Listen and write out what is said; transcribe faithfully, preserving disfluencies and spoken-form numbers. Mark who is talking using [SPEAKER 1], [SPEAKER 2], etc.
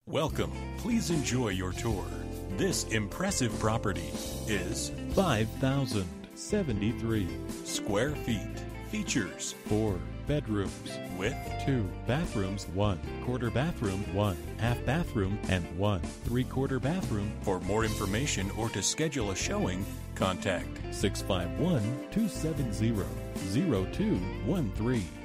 [SPEAKER 1] Welcome. Please enjoy your tour. This impressive property is five thousand seventy-three square feet. Features four bedrooms with two bathrooms, one quarter bathroom, one half bathroom, and one three-quarter bathroom. For more information or to schedule a showing, contact six five one, two seven zero, zero two one three.